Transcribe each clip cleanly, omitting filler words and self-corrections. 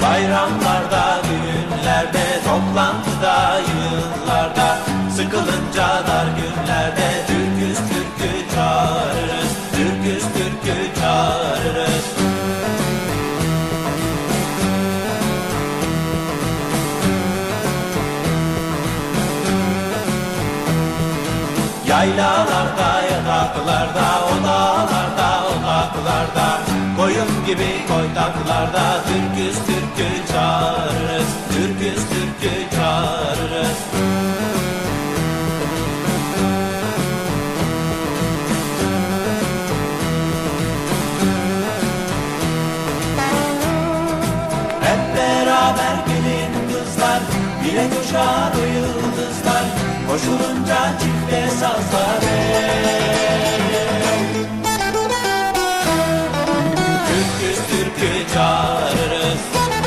Bayramlarda, düğünlerde, toplantıda, yığınlarda, sıkılınca dar günlerde türküz türkü çağırırız, türküz türkü çağırırız. Yaylalarda, yataklarda, o dağlarda, o dağlarda, koyun gibi koydaklarda türküz türkü çağırırız, türküz türkü çağırırız. Hep beraber gelin kızlar, bile coşar o yıldızlar, koşulunca çifte sazlar. Türküz türkü çağırırız.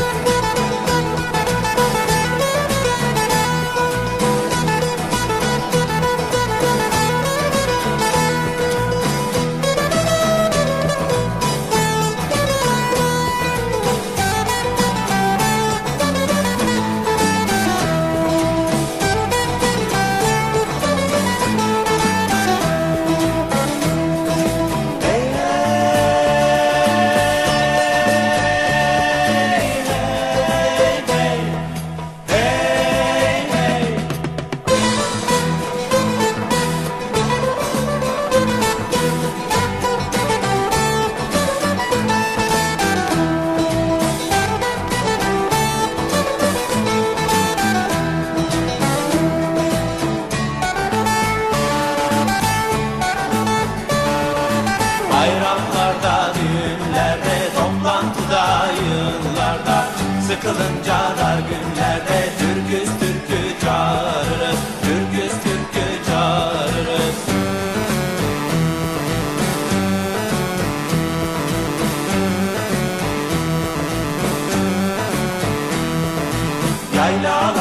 Bayramlarda, düğünlerde, toplantıda, yığınlarda, sıkılınca dar günlerde türküz türkü çağırırız, türküz türkü çağırırız. Yaylalar